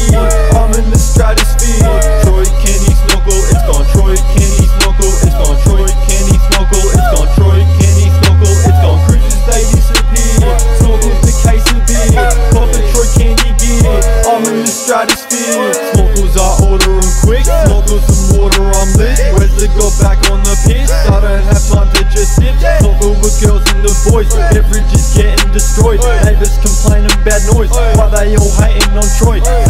I'm in the stratosphere. Troy, Kenny, Snorkel, it's gone. Troy, Kenny, Snorkel, it's gone. Troy, Kenny, Snorkel, it's gone. Troy, Kenny, Snorkel, it's gone. Cruises, they disappear. Snorkel's the case of beer. Poppin' Troy, Kenny gear. I'm in the stratosphere. Snorkels are order and quick. Snorkel some water, I'm lit. Wesda got back on the pitch. I don't have time to just sip. Snorkel with girls and the boys. Beverage is getting destroyed. Neighbours complaining bad noise. Why they all hating on Troy?